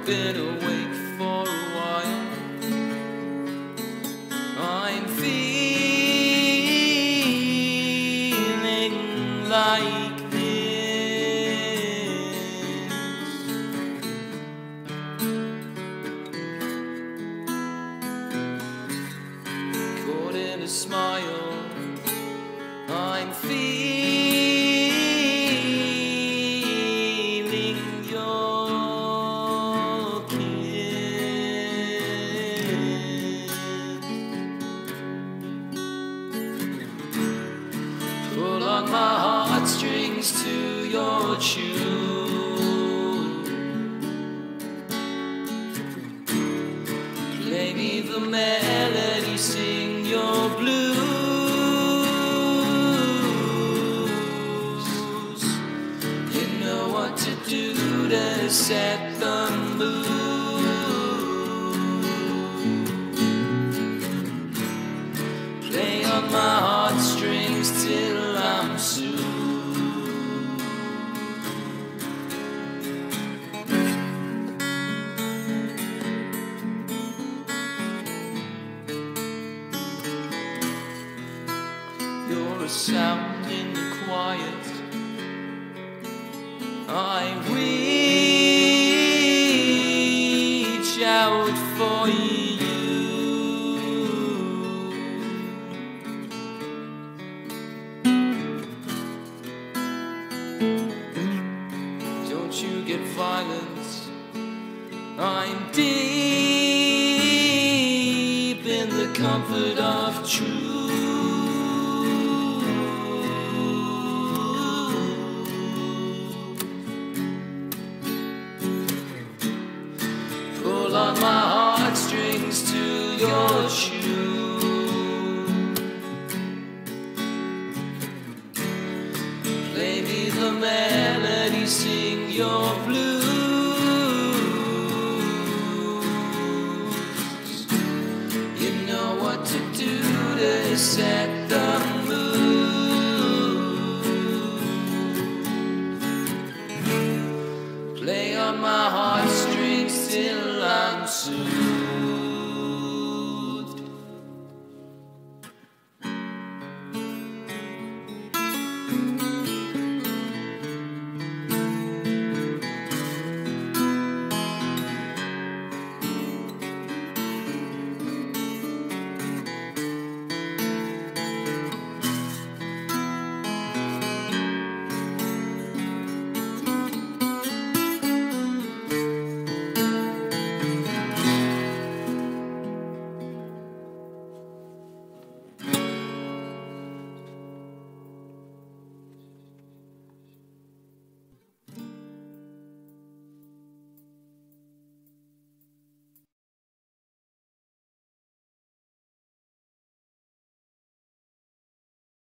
been awake for a while. I'm feeling like this. Caught in a smile, I'm feeling your kiss. Pull on my heartstrings to your tune. Play me the melody, sing your blues. To do to set the mood. Play on my heartstrings till I'm soothed. You're a sound in the quiet. I reach out for you. Don't you get violent. I'm deep in the comfort of truth. Pull on my heartstrings to your tune. Play me the melody, sing your blues. You know what to do to set the mood. Play on my heartstrings till I'm soothed.